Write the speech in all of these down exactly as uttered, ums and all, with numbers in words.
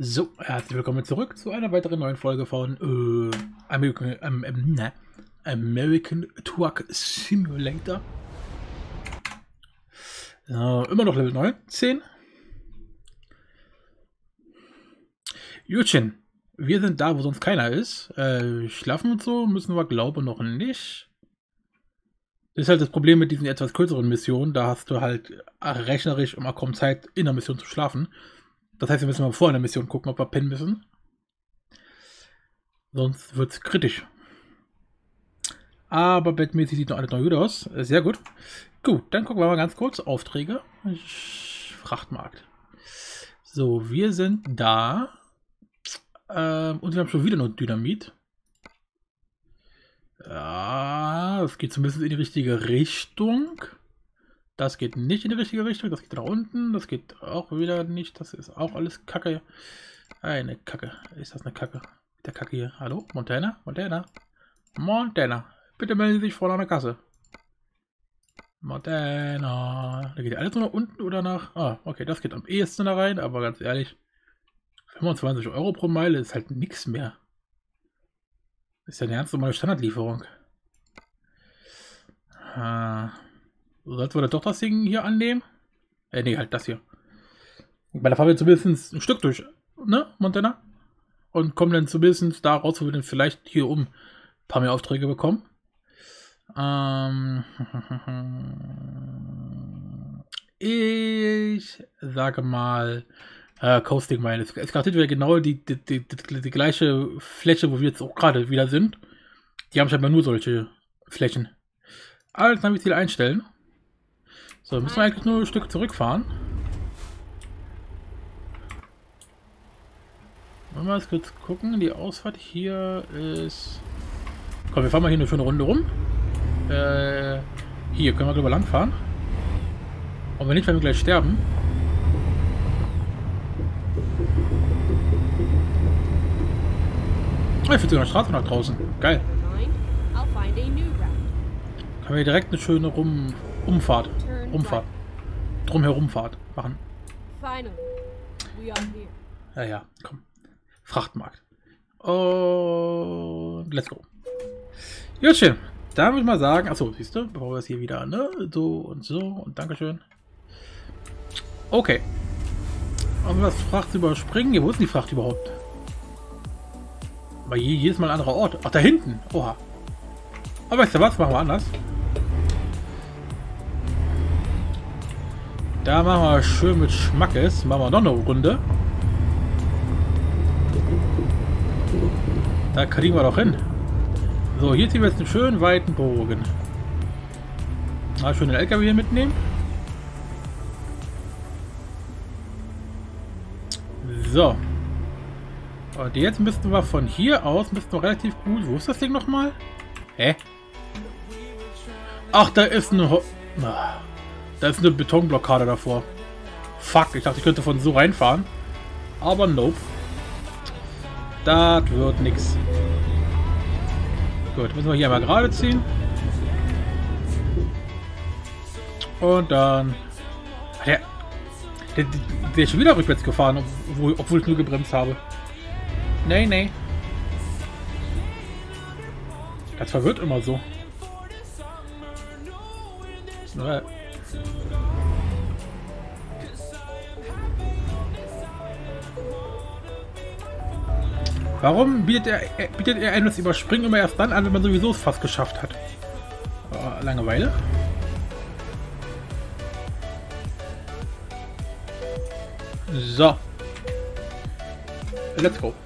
So, herzlich willkommen zurück zu einer weiteren neuen Folge von äh, American, ähm, ähm, ne, American Truck Simulator. Äh, immer noch Level neunzehn. Jutchen, wir sind da, wo sonst keiner ist. Äh, schlafen und so müssen wir, glaube ich, noch nicht. Das ist halt das Problem mit diesen etwas kürzeren Missionen. Da hast du halt rechnerisch immer kaum Zeit, in der Mission zu schlafen. Das heißt, wir müssen mal vor einer Mission gucken, ob wir pennen müssen. Sonst wird es kritisch. Aber bettmäßig sieht noch alles noch gut aus. Sehr gut. Gut, dann gucken wir mal ganz kurz. Aufträge. Frachtmarkt. So, wir sind da. Ähm, und wir haben schon wieder noch Dynamit. Ja, das geht zumindest in die richtige Richtung. Das geht nicht in die richtige Richtung. Das geht nach unten. Das geht auch wieder nicht. Das ist auch alles Kacke. Eine Kacke. Ist das eine Kacke? Der Kacke hier. Hallo? Montana? Montana? Montana. Bitte melden Sie sich vor einer Kasse. Montana. Da geht alles nur nach unten oder nach... Ah, okay. Das geht am ehesten da rein. Aber ganz ehrlich, fünfundzwanzig Euro pro Meile ist halt nichts mehr. Das ist ja eine ganz normale Standardlieferung. Ah... Sollten wir doch das Ding hier annehmen? Äh, nee, halt das hier. Weil da fahren wir zumindest ein Stück durch, ne, Montana? Und kommen dann zumindest da raus, wo wir dann vielleicht hier um ein paar mehr Aufträge bekommen. Ähm, ich sage mal, äh, Coasting Mile. Es ist gerade wieder genau die, die, die, die, die gleiche Fläche, wo wir jetzt auch gerade wieder sind. Die haben scheinbar nur solche Flächen. Alles Naviziel einstellen. So, müssen wir eigentlich nur ein Stück zurückfahren. Wollen wir mal kurz gucken. Die Ausfahrt hier ist... Komm, wir fahren mal hier eine schöne Runde rum. Äh, hier können wir drüber lang fahren. Und wenn nicht, werden wir gleich sterben. Oh, ich finde sogar eine Straße nach draußen. Geil. Können wir direkt eine schöne Rum Umfahrt. Umfahrt. Drumherumfahrt machen. Ja, ja, komm. Frachtmarkt. Und let's go. Jutchen, da würde ich mal sagen, achso, siehst du, bevor wir es hier wieder, ne? So und so und Dankeschön. Okay. Und wir das Fracht überspringen. Ja, wo ist die Fracht überhaupt? Aber jedes Mal ein anderer Ort. Ach, da hinten. Oha. Aber weißt du was? Machen wir anders. Da machen wir schön mit Schmackes. Machen wir noch eine Runde. Da kriegen wir doch hin. So, hier ziehen wir jetzt einen schönen weiten Bogen. Mal schön den L K W hier mitnehmen. So. Und jetzt müssten wir von hier aus, müssten wir relativ gut... Wo ist das Ding nochmal? Hä? Ach, da ist ein... Ho Da ist eine Betonblockade davor. Fuck, ich dachte, ich könnte von so reinfahren. Aber nope. Das wird nix. Gut, müssen wir hier einmal gerade ziehen. Und dann... Der, der, der ist schon wieder rückwärts gefahren, obwohl, obwohl ich nur gebremst habe. Nee, nee. Das verwirrt immer so. Ja. Warum bietet er, bietet er einem das Überspringen immer erst dann an, wenn man sowieso es fast geschafft hat? Oh, Langeweile. So. Let's go.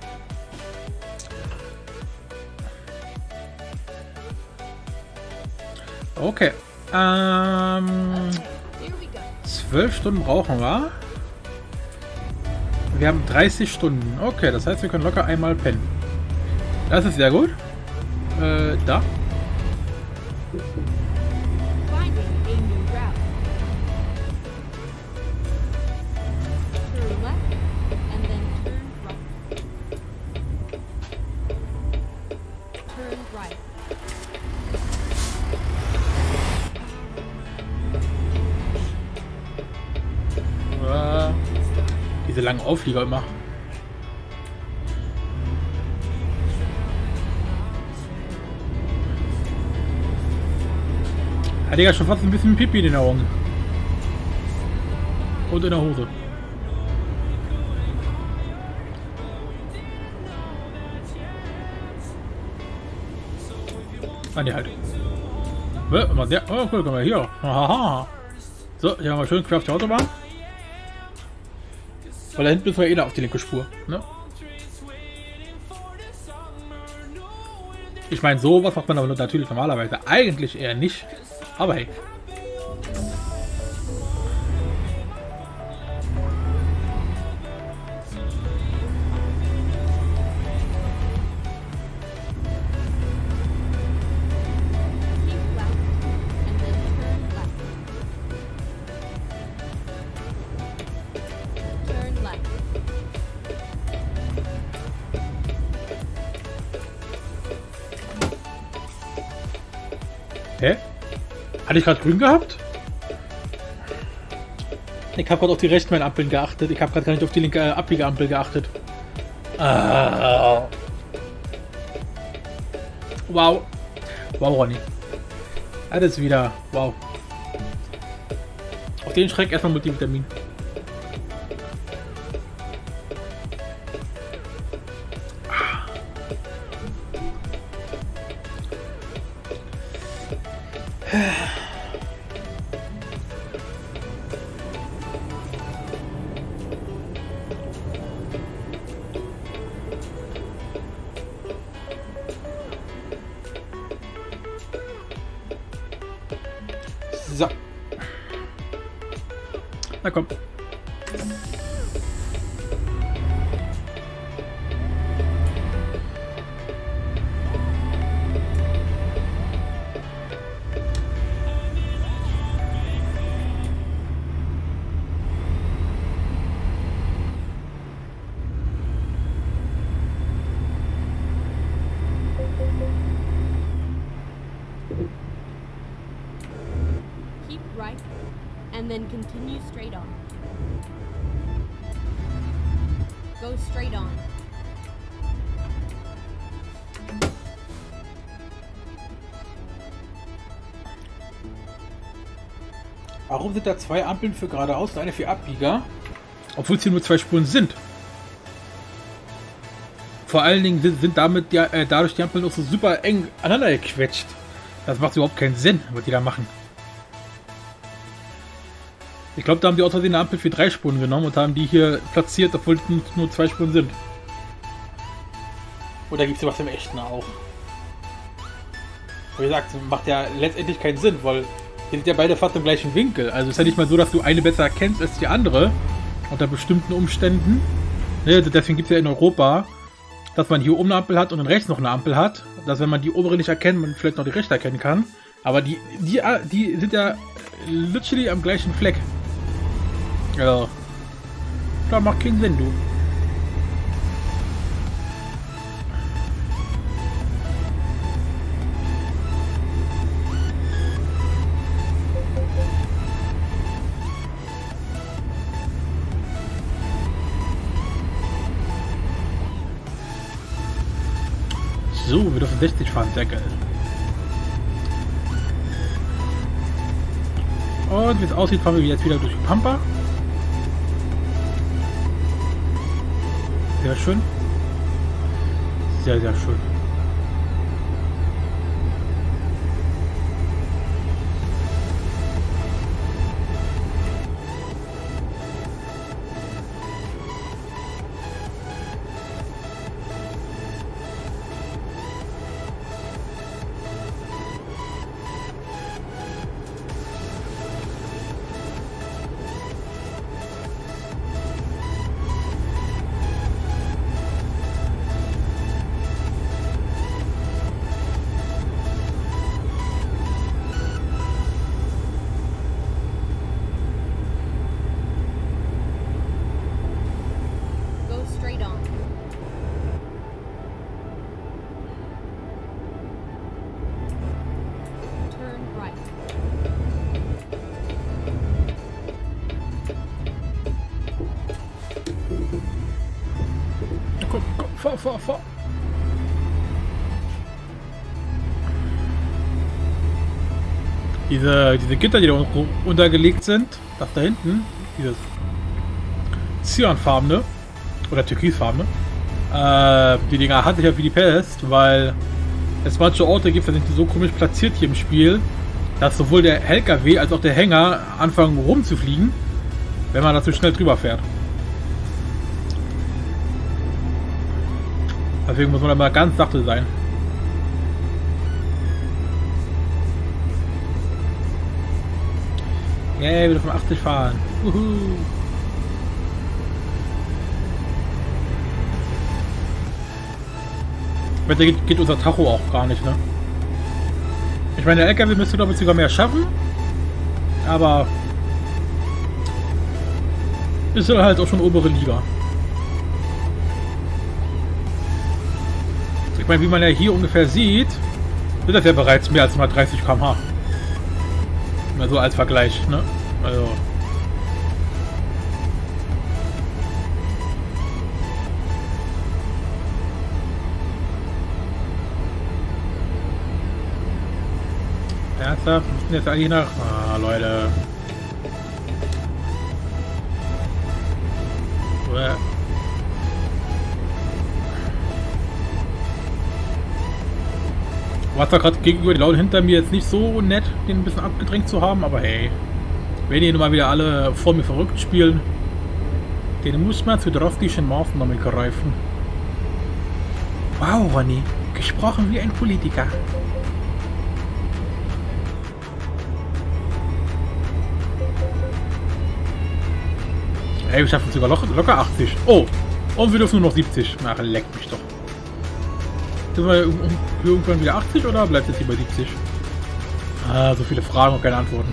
Okay. Ähm, zwölf Stunden brauchen wir. Wir haben dreißig Stunden. Okay, das heißt, wir können locker einmal pennen. Das ist sehr gut. Äh, da. Diese langen Auflieger immer. Ah, Digga, schon fast ein bisschen Pipi in den Augen. Und in der Hose. Ah, ne, halt. Was der? Oh, cool, komm mal hier. Haha. So, hier haben wir schön quer auf die Autobahn. Weil da hinten müssen wir eh da auf die linke Spur. Ne? Ich meine, sowas macht man aber natürlich normalerweise eigentlich eher nicht. Aber hey. Hä? Hatte ich gerade grün gehabt? Ich habe gerade auf die rechten Ampeln geachtet. Ich habe gerade gar nicht auf die linke äh, Abbiegeampel geachtet. Ah. Wow. Wow, Ronny. Das ist wieder. Wow. Auf den Schreck erstmal Multivitamin. So. Na komm. Right, and then continue straight on. Go straight on. Warum sind da zwei Ampeln für geradeaus und eine für Abbieger? Obwohl es hier nur zwei Spuren sind. Vor allen Dingen sind, sind damit ja äh, dadurch die Ampeln auch so super eng aneinander gequetscht. Das macht überhaupt keinen Sinn, was die da machen. Ich glaube, da haben die aus Versehen eine Ampel für drei Spuren genommen und haben die hier platziert, obwohl es nur zwei Spuren sind. Oder gibt es was im Echten auch? Wie gesagt, macht ja letztendlich keinen Sinn, weil die sind ja beide fast im gleichen Winkel. Also ist ja nicht mal so, dass du eine besser erkennst als die andere. Unter bestimmten Umständen. Ne, deswegen gibt es ja in Europa, dass man hier oben eine Ampel hat und dann rechts noch eine Ampel hat. Dass wenn man die obere nicht erkennt, man vielleicht noch die rechte erkennen kann. Aber die, die, die sind ja literally am gleichen Fleck. Ja. Da macht keinen Sinn, du. So, wir dürfen sechzig fahren, sehr geil. Und wie es aussieht, fahren wir jetzt wieder durch die Pampa. Sehr schön. Sehr, sehr schön. Fahr, fahr, fahr. Diese, diese Gitter, die da unten untergelegt sind, das da hinten, dieses cyanfarbene oder türkisfarbene, äh, die Dinger hatte ich ja wie die Pest, weil es manche Orte gibt, die sind so komisch platziert hier im Spiel, dass sowohl der L K W als auch der Hänger anfangen rumzufliegen, wenn man da zu schnell drüber fährt. Deswegen muss man immer ganz sachte sein. Yay, wieder von achtzig fahren. Uhu. Da geht, geht unser Tacho auch gar nicht, ne? Ich meine, der L K W müsste glaube ich sogar mehr schaffen. Aber ist ja halt auch schon obere Liga. Ich meine, wie man ja hier ungefähr sieht, sind das ja bereits mehr als hundertdreißig Kilometer pro Stunde. Mal so als Vergleich, ne? Also. Ernsthaft? Wir müssen jetzt eigentlich nach. Ah, Leute. Uah. War zwar gerade gegenüber die Leute hinter mir jetzt nicht so nett, den ein bisschen abgedrängt zu haben, aber hey, wenn die nun mal wieder alle vor mir verrückt spielen, den muss man zu drastischen Maßnahmen greifen. Wow, Ronny, gesprochen wie ein Politiker. Hey, wir schaffen sogar locker, locker achtzig. Oh, und wir dürfen nur noch siebzig. Ach, leck mich doch. Sind wir irgendwann wieder achtzig oder bleibt es hier bei siebzig? Ah, so viele Fragen und keine Antworten.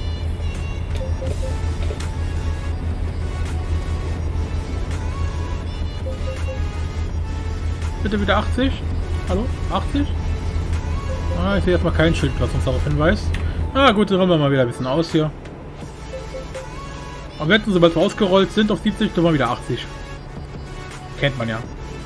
Bitte wieder achtzig? Hallo? achtzig? Ah, ich sehe erstmal kein Schild, was uns darauf hinweist. Ah gut, dann rollen wir mal wieder ein bisschen aus hier. Und wenn sobald wir ausgerollt sind auf siebzig, dann mal wieder achtzig. Kennt man ja.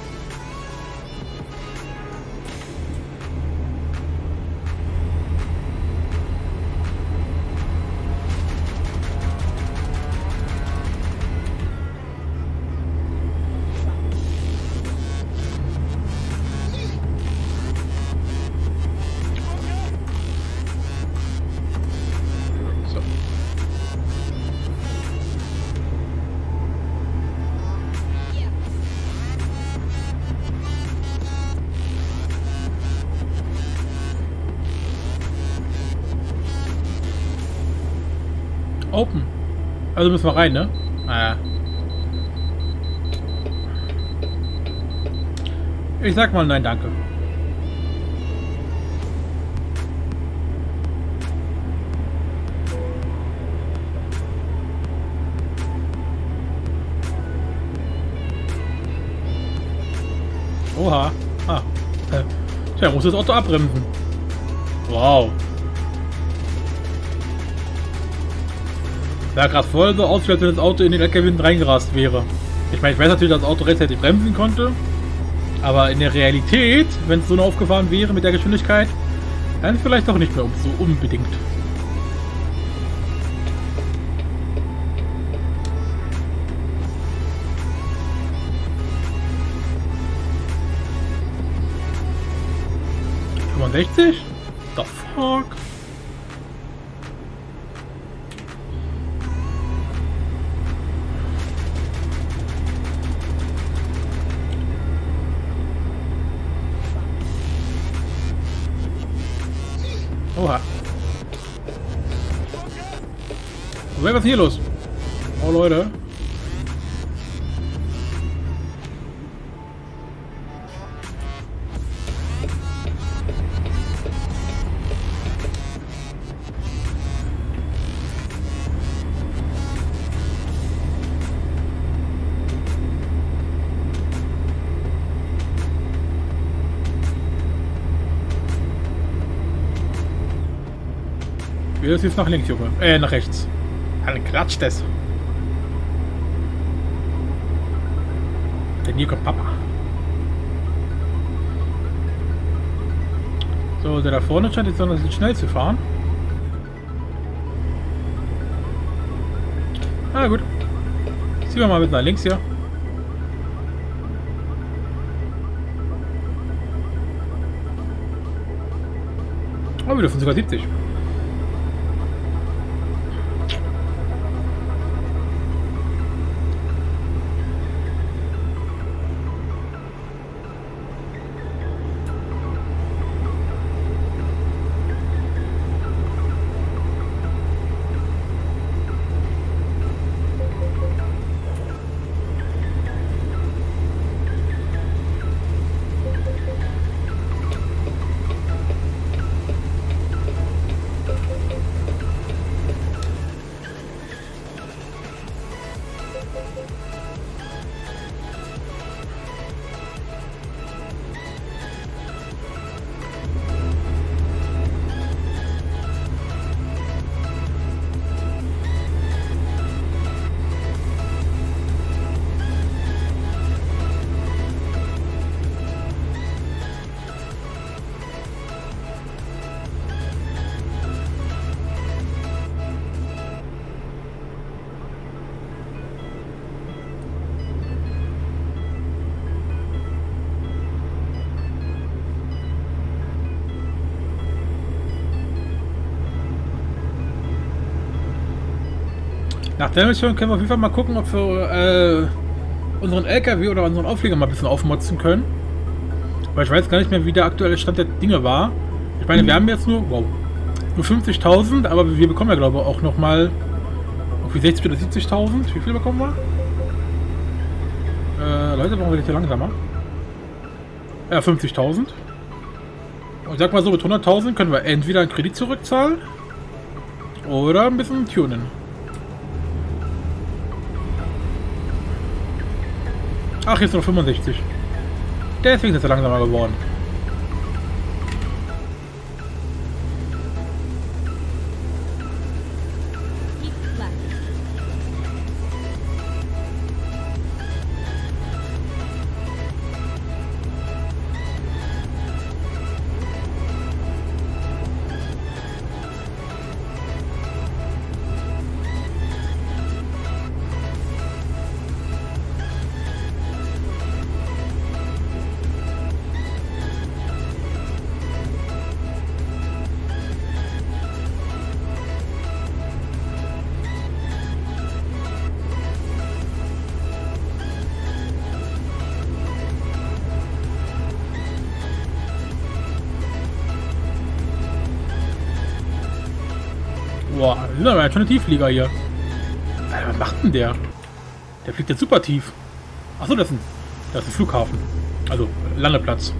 Open. Also müssen wir rein, ne? Ah. Ich sag mal nein, danke. Oha. Ah. Äh. Tja, muss das Auto abbremsen. Wow. Sah gerade voll so aus, als wenn das Auto in den L K W reingerast wäre. Ich meine, ich weiß natürlich, dass das Auto rechtzeitig bremsen konnte. Aber in der Realität, wenn es so noch aufgefahren wäre mit der Geschwindigkeit, dann vielleicht doch nicht mehr so unbedingt. fünfundsechzig? The fuck? Oha. Was ist denn hier los? Oh, Leute. Das ist jetzt nach links, Junge. Äh, nach rechts. Dann klatscht es. Denn hier kommt Papa. So, der da vorne scheint jetzt noch schnell zu fahren. Ah, gut. Ziehen wir mal mit nach links hier. Oh, wir dürfen sogar siebzig. Nach der Mission können wir auf jeden Fall mal gucken, ob wir äh, unseren L K W oder unseren Auflieger mal ein bisschen aufmotzen können. Weil ich weiß gar nicht mehr, wie der aktuelle Stand der Dinge war. Ich meine, wir haben jetzt nur, wow, nur fünfzigtausend, aber wir bekommen ja, glaube ich, auch nochmal wie sechzig oder siebzigtausend. Wie viel bekommen wir? Äh, Leute, brauchen wir jetzt hier langsamer. Ja, fünfzigtausend. Und ich sag mal so, mit hunderttausend können wir entweder einen Kredit zurückzahlen oder ein bisschen tunen. Ach, jetzt noch fünfundsechzig. Deswegen ist er langsamer geworden. Boah, das ist aber schon ein Tiefflieger hier. Alter, was macht denn der? Der fliegt jetzt super tief. Achso, das ist ein, das ist ein Flughafen. Also, Landeplatz.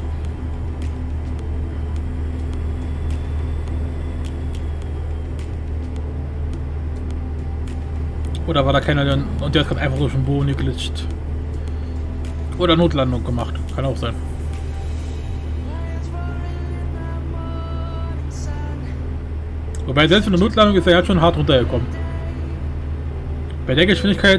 Oder war da keiner, der, und der ist gerade einfach so schon Boden geglitscht. Oder Notlandung gemacht. Kann auch sein. Wobei selbst in der Notlandung ist er ja schon hart runtergekommen. Bei der Geschwindigkeit...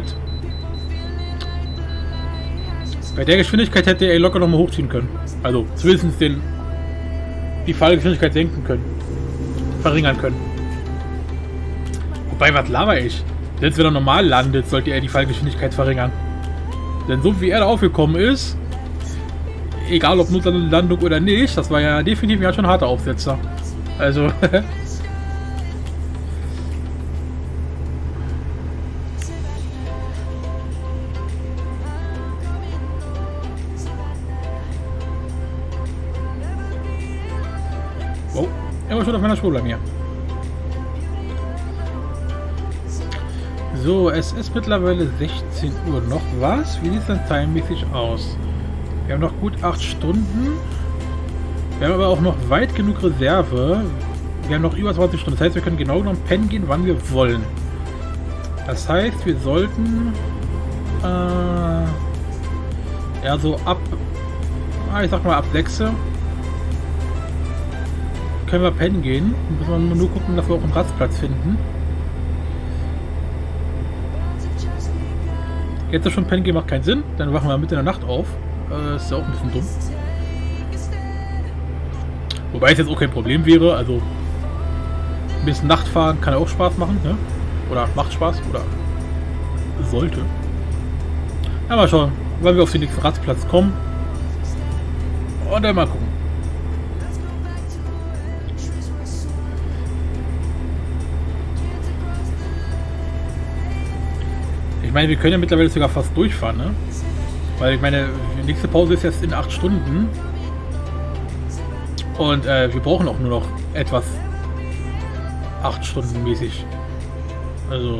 Bei der Geschwindigkeit hätte er locker nochmal hochziehen können. Also zumindest den... die Fallgeschwindigkeit senken können. Verringern können. Wobei, was laber ich? Selbst wenn er normal landet, sollte er die Fallgeschwindigkeit verringern. Denn so wie er da aufgekommen ist... Egal ob Notlandung oder nicht, das war ja definitiv ja schon ein harter Aufsetzer. Also... Wow, er war schon auf meiner Spur bei mir. So, es ist mittlerweile sechzehn Uhr. Noch was? Wie sieht es denn timemäßig aus? Wir haben noch gut acht Stunden. Wir haben aber auch noch weit genug Reserve. Wir haben noch über zwanzig Stunden. Das heißt, wir können genau genommen pennen gehen, wann wir wollen. Das heißt, wir sollten... Äh, ja, so ab... Ich sag mal ab sechs können wir pennen gehen. Müssen wir nur gucken, dass wir auch einen Rastplatz finden. Jetzt schon pennen gehen macht keinen Sinn. Dann wachen wir mitten in der Nacht auf. Äh, ist ja auch ein bisschen dumm. Wobei es jetzt auch kein Problem wäre. Also ein bisschen Nachtfahren kann ja auch Spaß machen. Ne? Oder macht Spaß. Oder sollte. Ja, mal schauen, weil wir auf den nächsten Rastplatz kommen. Und dann mal gucken. Ich meine, wir können ja mittlerweile sogar fast durchfahren, ne? Weil ich meine, die nächste Pause ist jetzt in acht Stunden. Und äh, wir brauchen auch nur noch etwas acht Stunden mäßig. Also.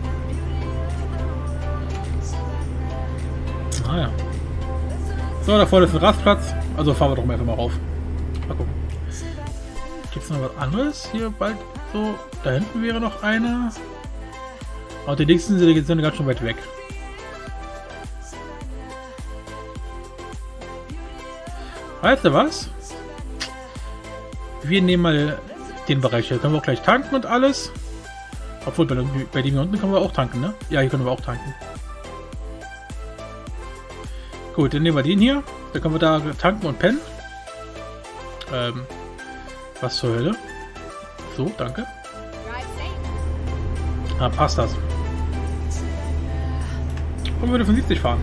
Ah ja. So, da vorne ist ein Rastplatz. Also fahren wir doch mal einfach mal rauf. Mal gucken. Gibt es noch was anderes hier bald so? Da hinten wäre noch eine. Aber die nächsten sind, sind ganz schön weit weg. Weißt du was? Wir nehmen mal den Bereich hier. Können wir auch gleich tanken und alles. Obwohl, bei, bei dem hier unten können wir auch tanken, ne? Ja, hier können wir auch tanken. Gut, dann nehmen wir den hier. Dann können wir da tanken und pennen. Ähm, was zur Hölle? So, danke. Ah, passt das. Und wir dürfen siebzig fahren.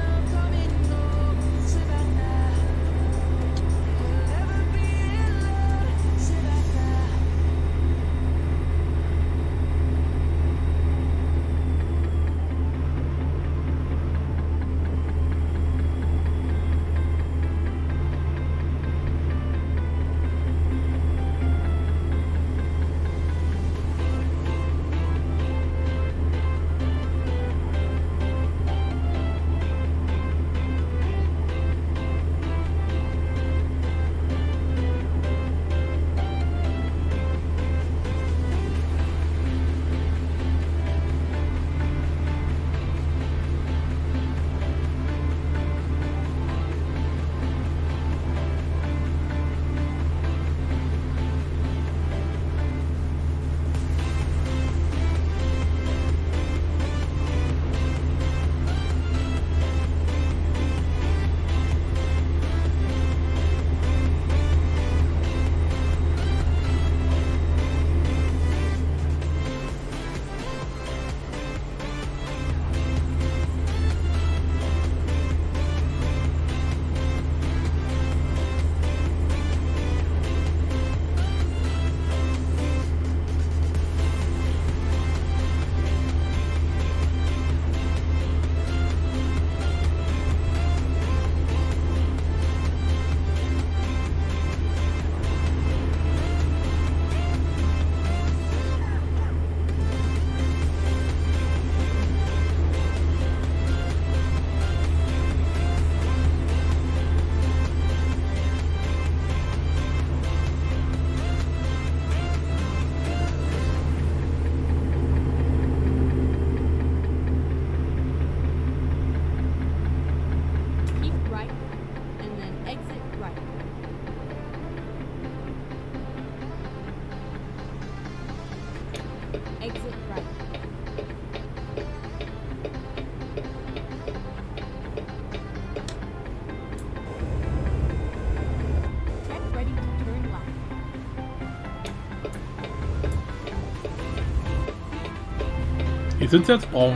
Hier sind sie jetzt braun.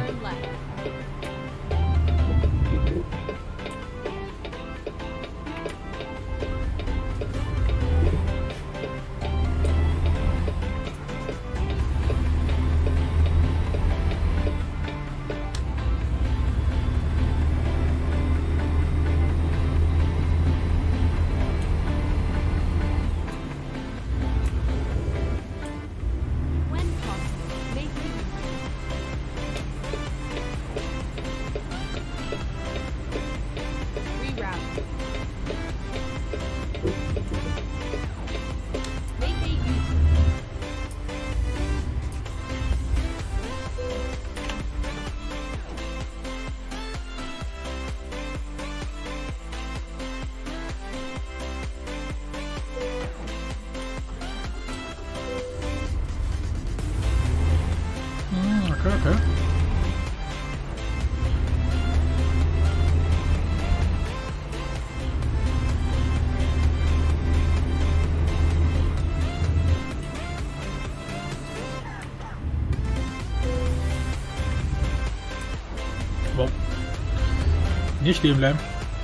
Wow. Nicht stehen bleiben.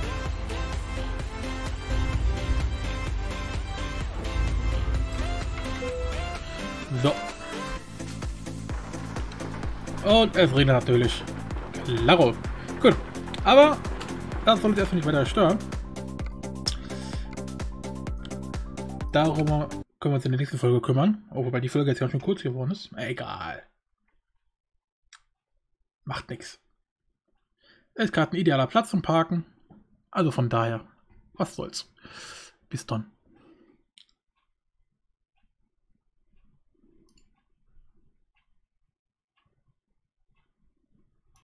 So. Und es regnet natürlich. Klaro. Gut. Aber das soll uns erstmal nicht weiter stören. Darum können wir uns in der nächsten Folge kümmern. Auch wobei die Folge jetzt ja schon kurz geworden ist. Egal. Macht nichts. Ist gerade ein idealer Platz zum Parken. Also von daher, was soll's. Bis dann.